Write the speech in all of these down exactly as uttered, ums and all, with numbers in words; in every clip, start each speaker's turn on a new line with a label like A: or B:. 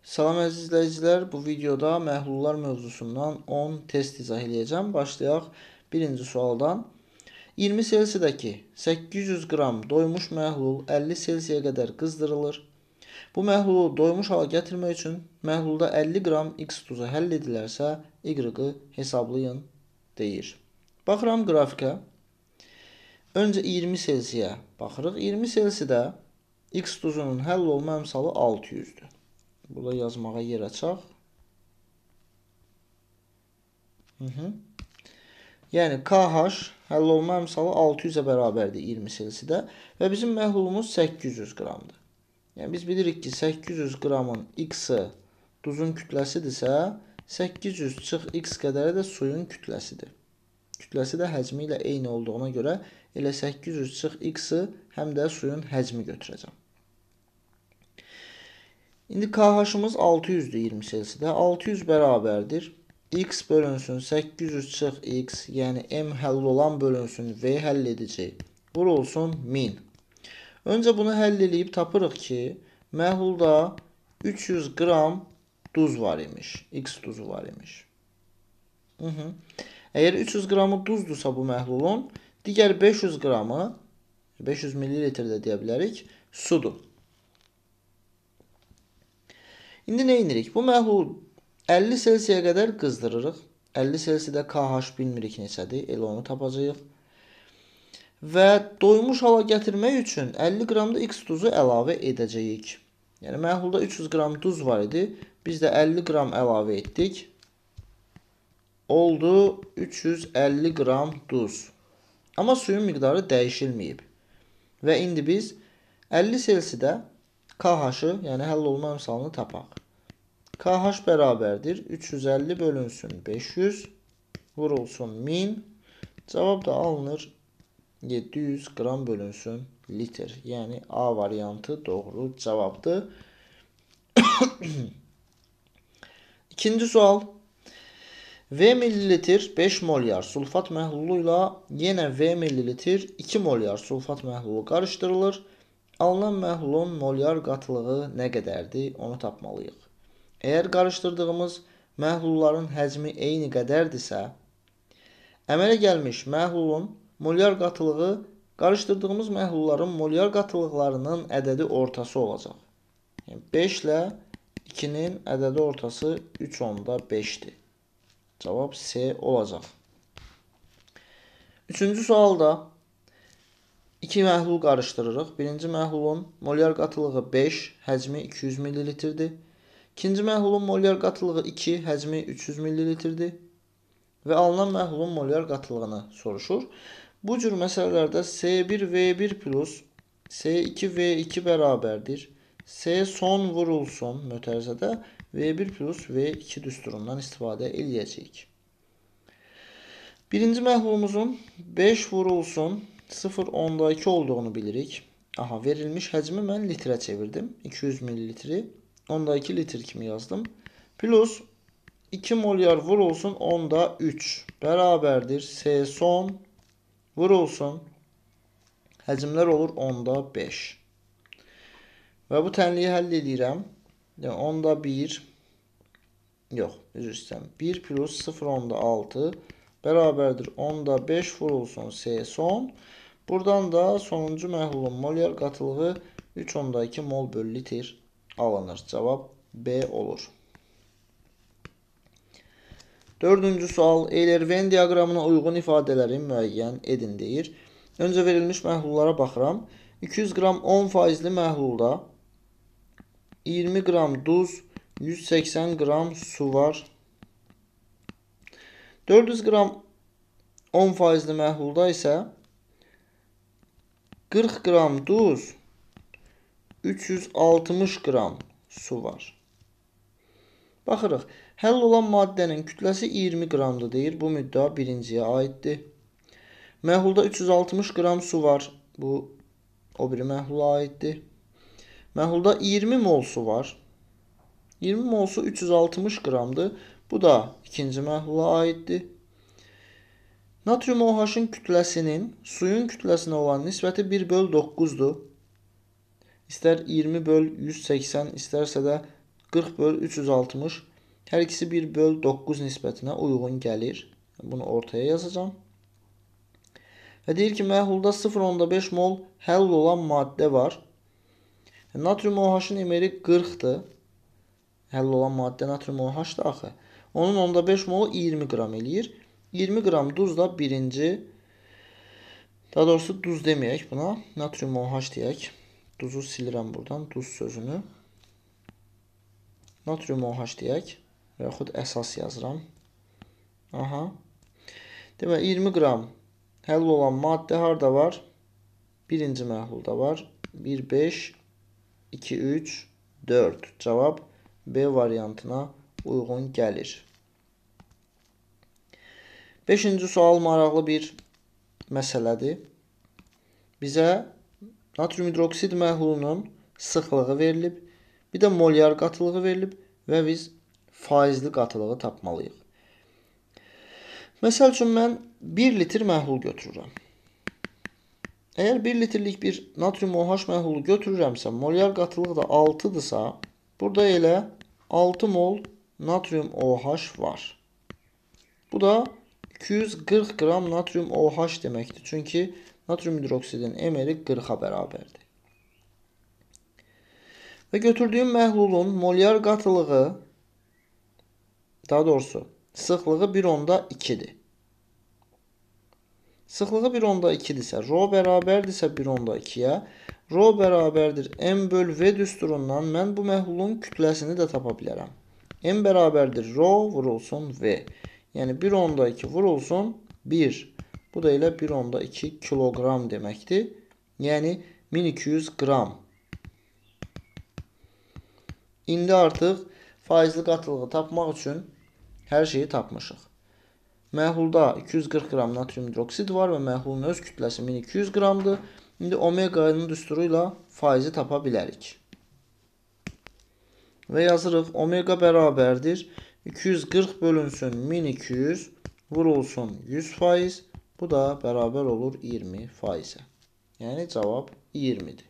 A: Salam əziz izləyicilər, bu videoda məhlullar mövzusundan on test izah edəcəm. Başlayaq birinci sualdan. iyirmi selsidəki səkkiz yüz qram doymuş məhlul əlli selsiyə qədər qızdırılır. Bu məhlulu doymuş hala gətirmək üçün məhlulda əlli qram X tuzu həll edilərsə, Y-ı hesablayın deyir. Baxıram qrafikə. Öncə iyirmi selsiyə baxırıq. iyirmi selsidə X tuzunun həll olma əmsalı altı yüzdür. Burada yazmağa yer açaq. Hı -hı. Yəni KH həll olma əmsalı altı yüzə bərabərdir iyirmi selsidə və bizim məhlulumuz səkkiz yüz qramdır. Yəni biz bilirik ki, səkkiz yüz qramın X-i duzun kütləsidirsə, səkkiz yüz çıx X qədəri də suyun kütləsidir. Kütləsi də həcmi ilə eyni olduğuna görə elə səkkiz yüz çıx X-i həm də suyun həcmi götürəcəm. İndi KH-ımız altı yüzdür iyirmi selsidə. altı yüz bərabərdir. X bölünsün səkkiz yüz çıx X, yəni M həll olan bölünsün V həll edici. Vurulsun min. Öncə bunu həll edib tapırıq ki, məhlulda üç yüz qram duz var imiş. X duzu var imiş. Hı -hı. Əgər üç yüz qramı duzdursa bu məhlulun, digər beş yüz qramı, beş yüz millilitre də deyə bilərik, sudur. İndi nə edirik? Bu məhlul əlli selsiyə qədər qızdırırıq. əlli selsidə KH bilmirik neçədir, elə onu tapacağıq. Və doymuş hala gətirmək üçün əlli qram da X tuzu əlavə edəcəyik. Yəni məhlulda üç yüz qram duz var idi. Biz də əlli qram əlavə etdik. Oldu üç yüz əlli qram duz. Amma suyun miqdarı dəyişilməyib. Və indi biz əlli selsidə KH-ı, yəni həll olma əmsalını tapaq. KH bərabərdir. üç yüz əlli bölünsün beş yüz. Vurulsun min. Cavab da alınır. yeddi yüz qram bölünsün litr. Yəni A variantı doğru cavabdır. İkinci sual. V millilitr beş molyar sulfat məhlulu ilə yenə V millilitr iki molyar sulfat məhlulu qarışdırılır. Alınan məhlulun molyar qatılığı nə qədərdir? Onu tapmalıyıq. Əgər qarışdırdığımız məhlulların həcmi eyni qədərdirsə, əmələ gəlmiş məhlulun molyar qatılığı qarışdırdığımız məhlulların molyar qatılıqlarının ədədi ortası olacaq. Yəni beş ilə ikinin ədədi ortası üç onda beşdir. Cavab C olacaq. Üçüncü sualda iki məhlul qarışdırırıq. Birinci məhlulun molyar qatılığı beş, həcmi iki yüz millilitrdir. İkinci məhlulun molyar qatılığı iki, həcmi üç yüz millilitrdir. Və alınan məhlulun molyar qatılığını soruşur. Bu cür məsələlərdə C bir V bir plus C iki V iki bərabərdir. C son vurulsun mötərizədə V bir plus V iki düsturundan istifadə edəcəyik. Birinci məhlulumuzun beş vurulsun sıfır onda iki olduğunu bilirik. Aha, verilmiş həcmi mən litrə çevirdim. iki yüz millilitri onda iki litr kimi yazdım. Plus iki molyar vurulsun onda üç bərabərdir. C son vurulsun. Həcmlər olur onda beş. Və bu tənliyi həll edirəm. Yəni onda bir, yox, üzr istəyirəm. bir plus sıfır onda altı bərabərdir. onda beş vurulsun C son. Buradan da sonuncu məhlulun molyar qatılığı üç onda iki mol bölü litr alınır. Cavab B olur. Dördüncü sual. Eyler Venn diaqramına uyğun ifadələri müəyyən edin deyir. Öncə verilmiş məhlullara baxıram. iki yüz qram on faizli məhlulda iyirmi qram duz, yüz səksən qram su var. dörd yüz qram on faizli məhlulda isə qırx qram duz, üç yüz altmış qram su var. Baxırıq. Həll olan maddənin kütləsi iyirmi qramdır deyir. Bu müddəa birinciyə aiddir. Məhlulda üç yüz altmış qram su var. Bu o biri məhlula aiddir. Məhlulda iyirmi mol su var. iyirmi mol su üç yüz altmış qramdır. Bu da ikinci məhlula aiddir. Natrium OH-ın kütləsinin suyun kütləsinə olan nisbəti bir böl doqquzdur. İstər iyirmi böl yüz səksən, istərsə də qırx böl üç yüz altmış. Hər ikisi bir böl doqquz nisbətinə uyğun gəlir. Bunu ortaya yazacağım. Və deyir ki, məhlulda sıfır nöqtə onda beş mol həll olan maddə var. Natrium OH-ın emeri qırxdır. Həll olan maddə natrium OH-dır axı. Onun onda beş molu iyirmi qram eləyir. iyirmi qram duz da birinci. Daha doğrusu duz deməyək buna. Natrium OH deyək. Duzu silirəm buradan. Duz sözünü. Natrium OH deyək. Və yaxud əsas yazıram. Aha. Demək, iyirmi qram həll olan maddə harada var? Birinci məhlulda var. bir, beş, iki, üç, dörd. Cavab B variantına uyğun gəlir. Beşinci sual maraqlı bir məsələdir. Bizə natrium hidroksid məhlulunun sıxlığı verilib, bir də molyar qatılığı verilib və biz faizli qatılığı tapmalıyıq. Məsəl üçün mən bir litr məhlul götürürəm. Əgər bir litrlik bir natrium OH məhlulu götürürəmsə, molyar qatılığı da altıdırsa, burada elə altı mol natrium OH var. Bu da iki yüz qırx qram natrium OH deməkdir. Çünki natrium hidroksidin emeri qırxa bərabərdir. Və götürdüyüm məhlulun molyar qatılığı, daha doğrusu sıxlığı bir onda ikidir. Sıxlığı bir onda ikidirsə, rho bərabərdirsə bir onda ikiyə, rho bərabərdir M böl V düsturundan mən bu məhlulun kütləsini də tapa bilərəm. M bərabərdir rho vurulsun V. Yəni bir onda iki vurulsun bir. Bu da elə bir onda iki kiloqram deməkdir. Yəni min iki yüz qram. İndi artıq faizli qatılığı tapmaq üçün hər şeyi tapmışıq. Məhlulda iki yüz qırx qram natrium hidroksid var və məhlulun öz kütləsi min iki yüz qramdır. İndi omega-nın düsturu ilə faizi tapa bilərik. Və yazırıq, omega bərabərdir iki yüz qırx bölünsün min iki yüz vurulsun yüz faiz. Bu da bərabər olur iyirmi faizə. Yəni cavab iyirmidir.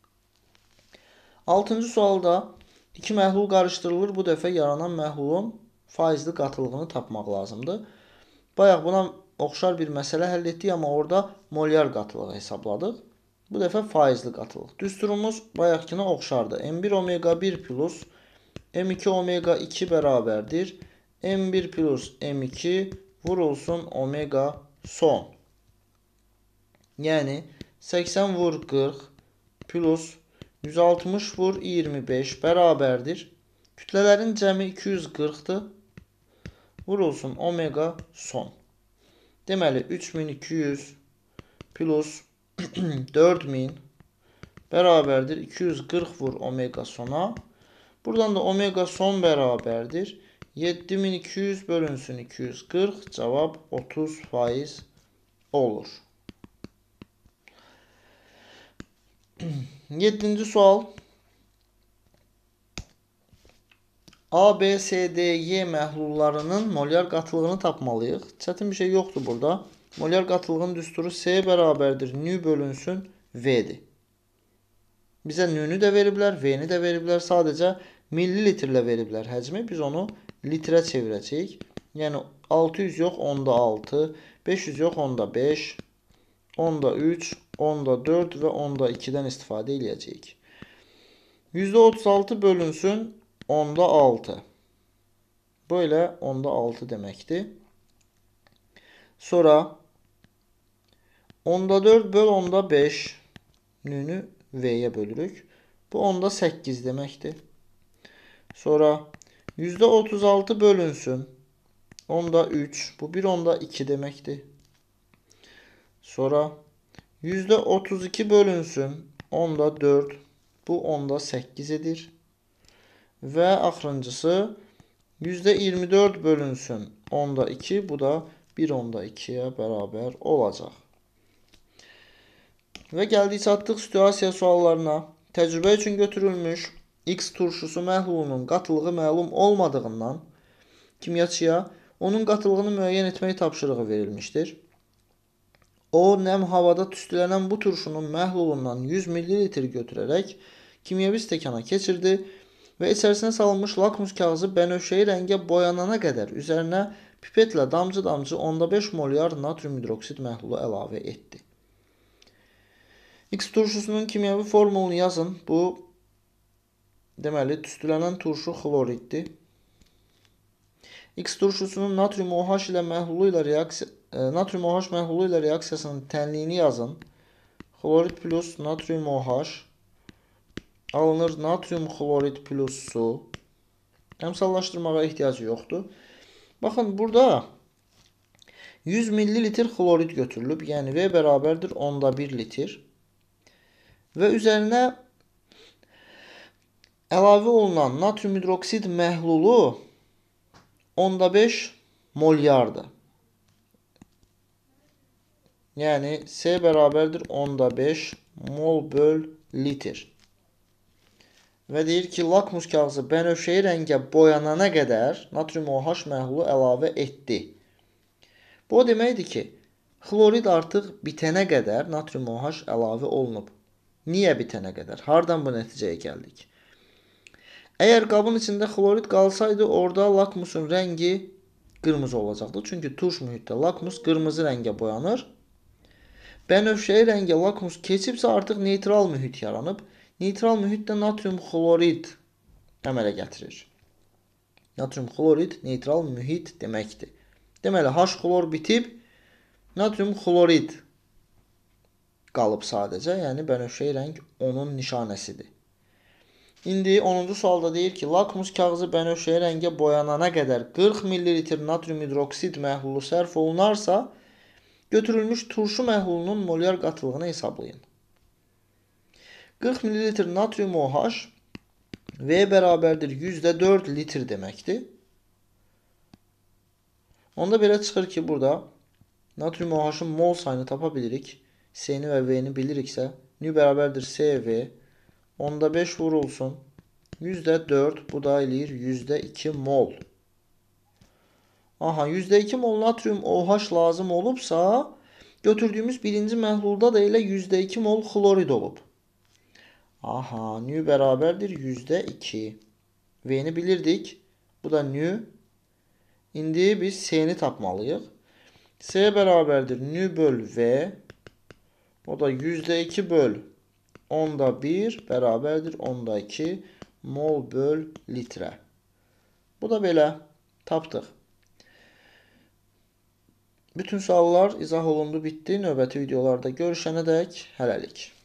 A: altıncı sualda iki məhlul qarışdırılır. Bu dəfə yaranan məhlulun faizli qatılığını tapmaq lazımdır. Bayaq buna oxşar bir məsələ həll etdik, amma orada molyar qatılığı hesabladıq. Bu dəfə faizli qatılıq. Düsturumuz bayaqkına oxşardır. M bir omega bir plus M iki omega iki bərabərdir. M bir plus M iki vurulsun omega son. Yəni səksən vur qırx plus yüz altmış vur iyirmi beş bərabərdir. Kütlələrin cəmi iki yüz qırxdır. Vurulsun omega son. Deməli üç min iki yüz plus dörd min bərabərdir iki yüz qırx vur omega sona. Buradan da omega son bərabərdir yeddi min iki yüz bölünsün iki yüz qırx. Cavab otuz faiz olur. yeddinci sual. A, B, C, D, Y məhlullarının molyar qatılığını tapmalıyıq. Çətin bir şey yoxdur burada. Molyar qatılığın düsturu C bərabərdir nü bölünsün V'dir. Bizə nü-nü də veriblər, V-ni də veriblər. Sadəcə millilitrlə veriblər həcmi. Biz onu litrə çevirəcəyik. Yəni altı yüz yox, onda altı, beş yüz yox, onda beş, onda üç, onda dörd və onda ikidən istifadə edəcəyik. yüzdə otuz altı bölünsün onda altı. Böyle onda altı deməkdir. Sonra onda dörd böl onda beş nünü V'ye bölürük. Bu onda səkkiz deməkdir. Sonra yüzdə otuz altı bölünsün onda üç. Bu bir onda iki deməkdir. Sonra yüzdə otuz iki bölünsün onda dörd. Bu onda səkkiz edir. Və axırıncısı yüzdə iyirmi dörd bölünsün onda iki. Bu da bir onda ikiyə bərabər olacaq. Və gəldik çatdıq situasiya suallarına. Təcrübə üçün götürülmüş X turşusu məhlulunun qatılığı məlum olmadığından kimyaçıya onun qatılığını müəyyən etmək tapşırığı verilmişdir. O, nəm havada tüstülənən bu turşunun məhlulundan yüz millilitr götürərək kimyəvi stəkana keçirdi. ve içerisine salınmış lakmus kağıdı benövşəyi rəngə boyanana qədər üzərinə pipetlə damcı-damcı onda beş molyar natrium hidroksid məhlulu əlavə etdi. X turşusunun kimyəvi formulunu yazın. Bu deməli tüstülənən turşu xloriddir. X turşusunun natrium OH ilə məhlulu ilə reaksiya e, natrium OH məhlulu ilə reaksiyasının tənliyini yazın. Xlorid plus natrium OH alınır natrium xlorid plus su. Əmsallaşdırmağa ehtiyacı yoxdur. Baxın, burada yüz millilitr xlorid götürülüb. Yəni V bərabərdir onda bir litr. Və üzərinə əlavə olunan natrium hidroksid məhlulu onda beş molyardır. Yəni S bərabərdir onda beş mol böl litr. Və deyir ki, lakmus kağızı bənövşəyi rəngə boyanana qədər natrium OH məhlulu əlavə etdi. Bu o deməkdir ki, xlorid artıq bitənə qədər natrium OH əlavə olunub. Niyə bitənə qədər? Hardan bu nəticəyə gəldik? Əgər qabın içində xlorid qalsaydı, orada lakmusun rəngi qırmızı olacaqdı. Çünki turş mühitdə lakmus qırmızı rəngə boyanır. Bənövşəyi rəngə lakmus keçibsə artıq neytral mühit yaranıb. Neytral mühitdə natrium xlorid əmələ gətirir. Natrium xlorid neytral mühit deməkdir. Deməli, H xlor bitib, natrium xlorid qalıb sadəcə. Yəni, bənövşəyi rəng onun nişanəsidir. İndi onuncu sualda deyir ki, lakmus kağızı bənövşəyi rəngə boyanana qədər qırx millilitr natrium hidroksid məhlulu sərf olunarsa, götürülmüş turşu məhlulunun molyar qatılığını hesablayın. qırx millilitr natrium OH V bərabərdir yüzdə dörd litr deməkdir. Onda belə çıxır ki, burada natrium OH-ın mol sayını tapa bilirik. S-ni və V-ni biliriksə, N bərabərdir S V onda beş vurulsun. yüzdə dörd, bu da eləyir yüzdə iki mol. Aha, yüzdə iki mol natrium OH lazım olubsa, götürdüyümüz birinci məhlulda da elə yüzdə iki mol xlorid olub. Aha, N bərabərdir yüzdə iki. V-ni bilirdik. Bu da N. İndi biz S-ni tapmalıyıq. S bərabərdir N böl V. O da yüzdə iki böl onda bir bərabərdir onda iki mol böl litrə. Bu da belə. Tapdıq. Bütün suallar izah olundu, bitdi. Növbəti videolarda görüşənədək hələlik.